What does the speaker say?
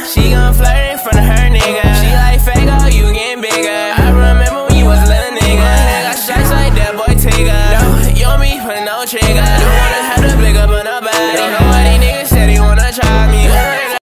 She gon' flirt in front of her nigga. She like fake, oh, you getting bigger. I remember when you was a little nigga. Got shots like that boy Tigger. No, you and me put no trigger.